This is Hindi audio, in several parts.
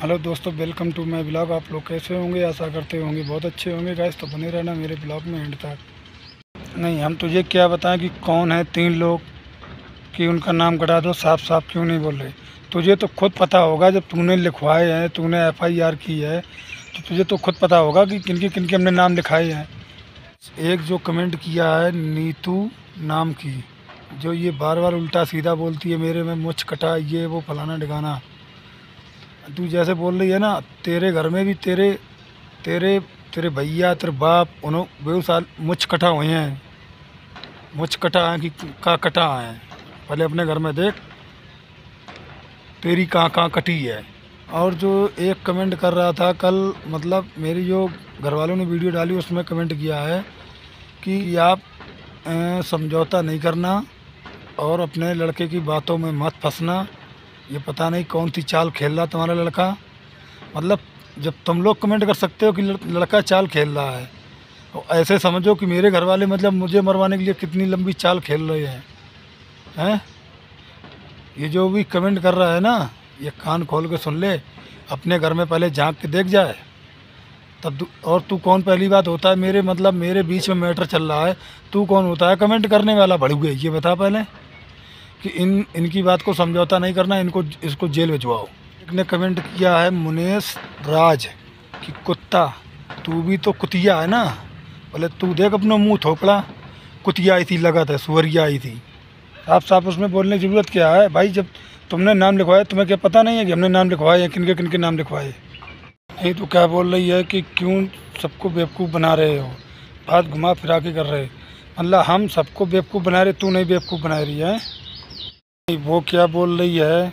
हेलो दोस्तों, वेलकम टू माय ब्लॉग। आप लोग कैसे होंगे? आशा करते होंगे बहुत अच्छे होंगे गाइस। तो बने रहना मेरे ब्लॉग में एंड तक। नहीं, हम तुझे क्या बताएं कि कौन है 3 लोग कि उनका नाम कटा दो। साफ साफ क्यों नहीं बोल रहे? तुझे तो खुद पता होगा, जब तूने लिखवाए हैं, तूने FIR की है, तो तुझे तो खुद पता होगा कि किनके किनके हमने नाम लिखाए हैं। एक जो कमेंट किया है नीतू नाम की, जो ये बार बार उल्टा सीधा बोलती है, मेरे में मुझ कटा, ये वो फलाना ढिकाना। तू जैसे बोल रही है ना, तेरे घर में भी तेरे तेरे तेरे भैया, तेरे बाप, उन्होंने बेहू साल मुझ कटा हुए हैं। मुझ कटा है कि का कटा है? पहले अपने घर में देख, तेरी कहाँ कहाँ कटी है। और जो एक कमेंट कर रहा था कल, मतलब मेरी जो घर वालों ने वीडियो डाली उसमें कमेंट किया है कि आप समझौता नहीं करना और अपने लड़के की बातों में मत फंसना। ये पता नहीं कौन सी चाल खेल रहा तुम्हारा लड़का। मतलब जब तुम लोग कमेंट कर सकते हो कि लड़का चाल खेल रहा है, तो ऐसे समझो कि मेरे घर वाले मतलब मुझे मरवाने के लिए कितनी लंबी चाल खेल रहे हैं। ये जो भी कमेंट कर रहा है ना, ये कान खोल के सुन ले, अपने घर में पहले झांक के देख जाए तब। और तू कौन पहली बात होता है मेरे, मतलब मेरे बीच में मैटर चल रहा है, तू कौन होता है कमेंट करने वाला भड़ुए? ये बता पहले कि इनकी बात को समझौता नहीं करना, इसको जेल भिजवाओ। एक ने कमेंट किया है मुनेश राज कि कुत्ता, तू भी तो कुतिया है ना। बोले तू देख अपना मुंह थोपड़ा, कुतिया आई थी, लगा था सुअरिया आई थी। साफ साफ उसमें बोलने की ज़रूरत क्या है भाई? जब तुमने नाम लिखवाया, तुम्हें क्या पता नहीं है कि हमने नाम लिखवाए हैं, किनके किनके नाम लिखवाए? नहीं तो क्या बोल रही है कि क्यों सबको बेवकूफ़ बना रहे हो, बात घुमा फिरा के कर रहे। मतलब हम सबको बेवकूफ़ बना रहे, तू नहीं बेवकूफ़ बना रही है। वो क्या बोल रही है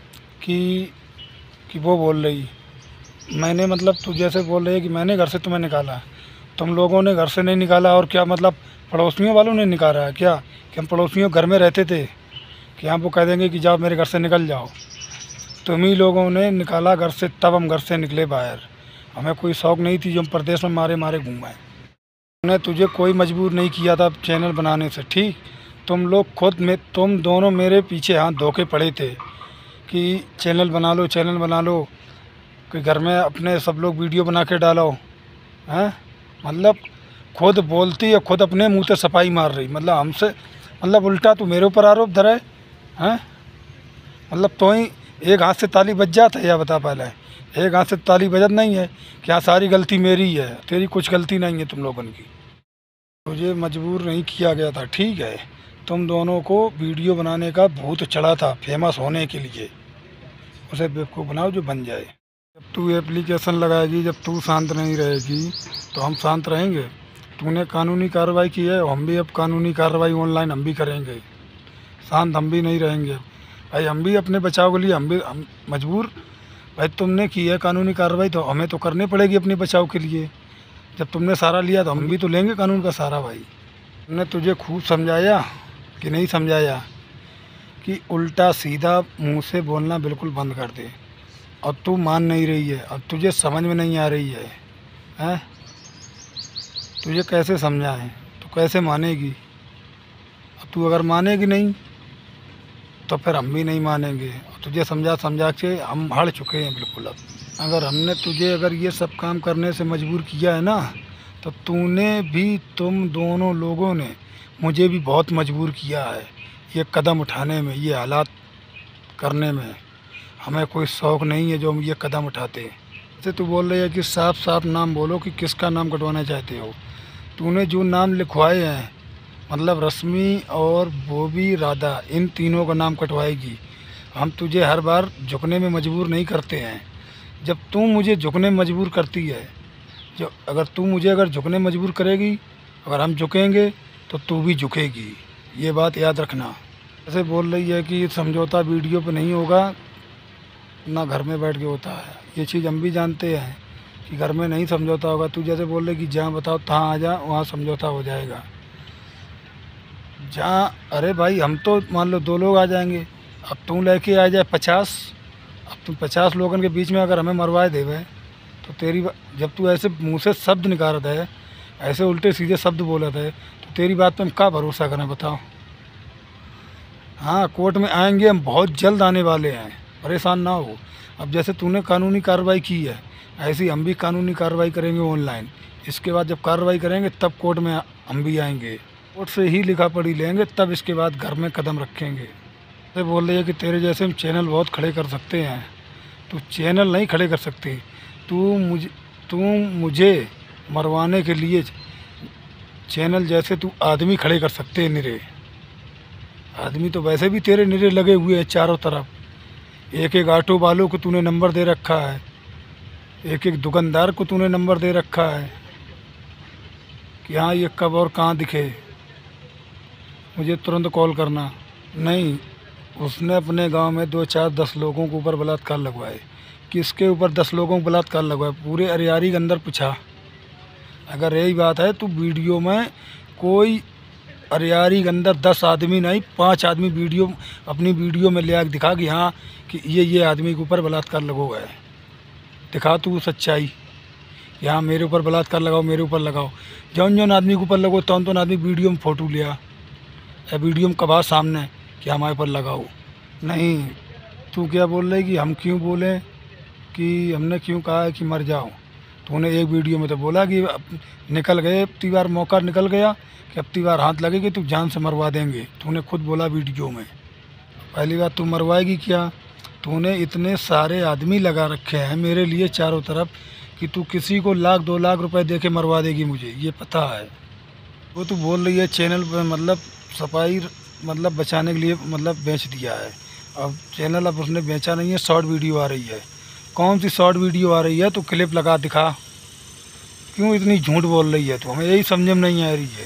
कि वो बोल रही, मैंने, मतलब तू जैसे बोल रही है कि मैंने घर से तुम्हें निकाला। तुम लोगों ने घर से नहीं निकाला, और क्या मतलब पड़ोसियों वालों ने निकाला है क्या? कि हम पड़ोसियों घर में रहते थे कि हम वो कह देंगे कि जाओ मेरे घर से निकल जाओ? तुम ही लोगों ने निकाला घर से, तब हम घर से निकले बाहर। हमें कोई शौक़ नहीं थी जो हम प्रदेश में मारे मारे घूमें। हमने तुझे कोई मजबूर नहीं किया था चैनल बनाने से, ठीक? तुम लोग खुद में, तुम दोनों मेरे पीछे हाथ धोके पड़े थे कि चैनल बना लो, चैनल बना लो, कि घर में अपने सब लोग वीडियो बना के डालो। हैं? मतलब खुद बोलती है, खुद अपने मुंह से सफाई मार रही, मतलब हमसे, मतलब उल्टा तू मेरे ऊपर आरोप धरे हैं। मतलब तो ही एक हाथ से ताली बज जाता है, या बता पहले? एक हाथ से ताली बजत नहीं है, क्या सारी गलती मेरी है? तेरी कुछ गलती नहीं है तुम लोगों की। मुझे मजबूर नहीं किया गया था, ठीक है? तुम दोनों को वीडियो बनाने का भूत चढ़ा था फेमस होने के लिए। उसे बेवकूफ़ बनाओ जो बन जाए। जब तू एप्लीकेशन लगाएगी, जब तू शांत नहीं रहेगी तो हम शांत रहेंगे? तूने कानूनी कार्रवाई की है, हम भी अब कानूनी कार्रवाई ऑनलाइन हम भी करेंगे। शांत हम भी नहीं रहेंगे भाई। हम भी अपने बचाव के लिए हम मजबूर। भाई तुमने की है कानूनी कार्रवाई, तो हमें तो करनी पड़ेगी अपने बचाव के लिए। जब तुमने सहारा लिया तो हम भी तो लेंगे कानून का सहारा भाई। हमने तुझे खूब समझाया कि नहीं समझाया कि उल्टा सीधा मुंह से बोलना बिल्कुल बंद कर दे? अब तू मान नहीं रही है, अब तुझे समझ में नहीं आ रही है। हैं? तुझे कैसे समझाएं? तो कैसे मानेगी? अब तू अगर मानेगी नहीं तो फिर हम भी नहीं मानेंगे। तुझे समझा समझा के हम हार चुके हैं बिल्कुल। अब अगर हमने तुझे अगर ये सब काम करने से मजबूर किया है ना, तो तूने भी, तुम दोनों लोगों ने मुझे भी बहुत मजबूर किया है ये कदम उठाने में, ये हालात करने में। हमें कोई शौक़ नहीं है जो हम ये कदम उठाते। जैसे तू बोल रही है कि साफ साफ नाम बोलो कि किसका नाम कटवाना चाहते हो। तूने जो नाम लिखवाए हैं, मतलब रश्मि और बॉबी, राधा, इन तीनों का नाम कटवाएगी। हम तुझे हर बार झुकने में मजबूर नहीं करते हैं। जब तू मुझे झुकने में मजबूर करती है, जो अगर तू मुझे अगर झुकने में मजबूर करेगी, अगर हम झुकेंगे तो तू भी झुकेगी। ये बात याद रखना। ऐसे बोल रही है कि समझौता वीडियो पे नहीं होगा ना घर में बैठ के होता है। ये चीज़ हम भी जानते हैं कि घर में नहीं समझौता होगा। तू जैसे बोल रही कि जहाँ बताओ तहाँ आ जा, वहाँ समझौता हो जाएगा। जहाँ, अरे भाई हम तो मान लो 2 लोग आ जाएंगे, अब तू लेके आ जाए 50। अब तुम 50 लोगों के बीच में अगर हमें मरवाए देवे तो तेरी, जब तू ऐसे मुँह से शब्द निकालता है, ऐसे उल्टे सीधे शब्द बोलता है, तो तेरी बात पे हम क्या भरोसा करें बताओ? हाँ, कोर्ट में आएंगे हम, बहुत जल्द आने वाले हैं, परेशान ना हो। अब जैसे तूने कानूनी कार्रवाई की है, ऐसी हम भी कानूनी कार्रवाई करेंगे ऑनलाइन। इसके बाद जब कार्रवाई करेंगे तब कोर्ट में हम भी आएंगे, कोर्ट से ही लिखा पढ़ी लेंगे, तब इसके बाद घर में कदम रखेंगे। तो बोल रही है कि तेरे जैसे हम चैनल बहुत खड़े कर सकते हैं। तू चैनल नहीं खड़े कर सकती। तू मुझे मरवाने के लिए चैनल जैसे तू आदमी खड़े कर सकते हैं निरे। आदमी तो वैसे भी तेरे निरे लगे हुए हैं चारों तरफ। एक एक ऑटो वालों को तूने नंबर दे रखा है, एक एक दुकानदार को तूने नंबर दे रखा है कि हाँ ये कब और कहाँ दिखे, मुझे तुरंत कॉल करना। नहीं, उसने अपने गांव में 2 4 10 लोगों के ऊपर बलात्कार लगवाए। किसके ऊपर 10 लोगों को बलात्कार लगवाए? पूरे अरियारी के अंदर पूछा। अगर यही बात है तो वीडियो में कोई अरियारी के अंदर 10 आदमी नहीं, 5 आदमी वीडियो अपनी वीडियो में ले आके दिखा कि हाँ कि ये आदमी के ऊपर बलात्कार लगो है। दिखा तू सच्चाई कि हाँ मेरे ऊपर बलात्कार लगाओ, मेरे ऊपर लगाओ। जौन जौन आदमी के ऊपर लगो तौन आदमी वीडियो में फ़ोटो लिया या वीडियो में कबा सामने कि हमारे ऊपर लगाओ। नहीं, तू क्या बोल रही कि हम क्यों बोलें, कि हमने क्यों कहा है कि मर जाओ? तूने एक वीडियो में तो बोला कि अब निकल गए, अब की बार मौका निकल गया कि अब की बार हाथ लगेगी तो जान से मरवा देंगे। तूने खुद बोला वीडियो में। पहली बात, तू मरवाएगी क्या? तूने इतने सारे आदमी लगा रखे हैं मेरे लिए चारों तरफ कि तू किसी को 1 लाख 2 लाख रुपए दे के मरवा देगी, मुझे ये पता है। वो तू बोल रही है चैनल पे मतलब सफाई मतलब बचाने के लिए मतलब बेच दिया है। अब चैनल अब उसने बेचा नहीं है, शॉर्ट वीडियो आ रही है। कौन सी शॉर्ट वीडियो आ रही है? तो क्लिप लगा दिखा। क्यों इतनी झूठ बोल रही है? तो हमें यही समझ में नहीं आ रही है।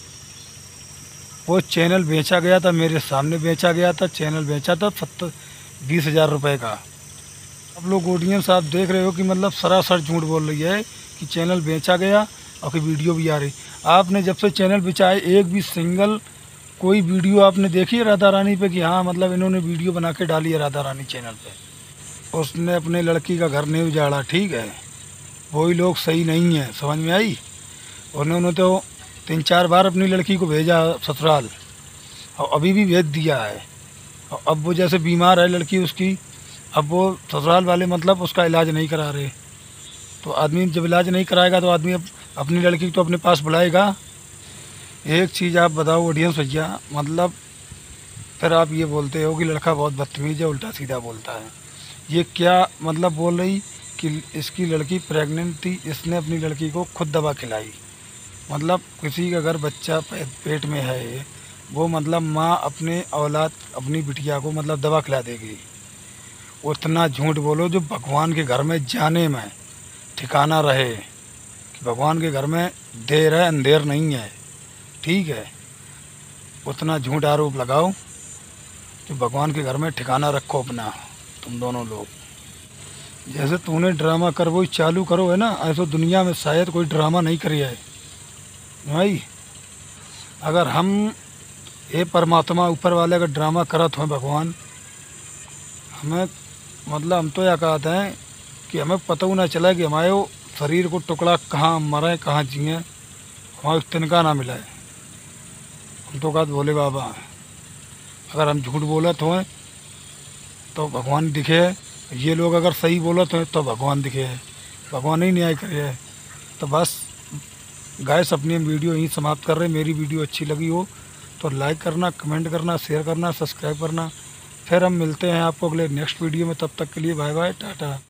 वो चैनल बेचा गया था, मेरे सामने बेचा गया था। चैनल बेचा था 20 हज़ार रुपये का। अब लोग ऑडियंस आप देख रहे हो कि मतलब सरासर झूठ बोल रही है कि चैनल बेचा गया और कि वीडियो भी आ रही। आपने जब से चैनल बेचा है एक भी सिंगल कोई वीडियो आपने देखी है राधा रानी पे कि हाँ मतलब इन्होंने वीडियो बना के डाली है राधा रानी चैनल पे? उसने अपने लड़की का घर नहीं उजाड़ा, ठीक है। वही लोग सही नहीं है, समझ में आई? उन्होंने तो 3 4 बार अपनी लड़की को भेजा ससुराल और अभी भी भेज दिया है। और अब वो जैसे बीमार है लड़की उसकी, अब वो ससुराल वाले मतलब उसका इलाज नहीं करा रहे। तो आदमी जब इलाज नहीं कराएगा तो आदमी अपनी लड़की को तो अपने पास बुलाएगा। एक चीज़ आप बताओ ऑडियंस भैया, मतलब फिर आप ये बोलते हो कि लड़का बहुत बदतमीज़ है, उल्टा सीधा बोलता है। ये क्या मतलब बोल रही कि इसकी लड़की प्रेग्नेंट थी, इसने अपनी लड़की को खुद दवा खिलाई। मतलब किसी का अगर बच्चा पेट में है, वो मतलब माँ अपने औलाद अपनी बिटिया को मतलब दवा खिला देगी। उतना झूठ बोलो जो भगवान के घर में जाने में ठिकाना रहे कि भगवान के घर में देर है अंधेर नहीं है, ठीक है। उतना झूठ आरोप लगाओ जो भगवान के घर में ठिकाना रखो अपना। तुम दोनों लोग जैसे तूने ड्रामा कर वो चालू करो है ना, ऐसे दुनिया में शायद कोई ड्रामा नहीं करी है भाई। अगर हम ये परमात्मा ऊपर वाले का ड्रामा करत हो भगवान, हमें मतलब हम तो यह कहते हैं कि हमें पता ही ना चला कि हमारे वो शरीर को टुकड़ा कहाँ मरे कहाँ जिए, हमारे तिनका ना मिला है। हम तो कहते भोले बाबा अगर हम झूठ बोलत हों तो भगवान दिखे है, ये लोग अगर सही बोलत हों तो भगवान दिखे है, भगवान ही न्याय करे है। तो बस गाइस अपनी वीडियो यहीं समाप्त कर रहे हैं। मेरी वीडियो अच्छी लगी हो तो लाइक करना, कमेंट करना, शेयर करना, सब्सक्राइब करना। फिर हम मिलते हैं आपको अगले नेक्स्ट वीडियो में। तब तक के लिए बाय बाय, टाटा।